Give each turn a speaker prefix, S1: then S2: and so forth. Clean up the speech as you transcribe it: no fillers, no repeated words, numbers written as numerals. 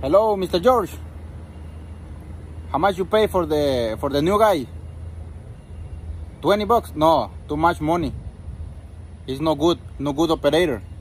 S1: Hello, Mr. George. How much you pay for the new guy? $20? No, too much money. He's no good operator.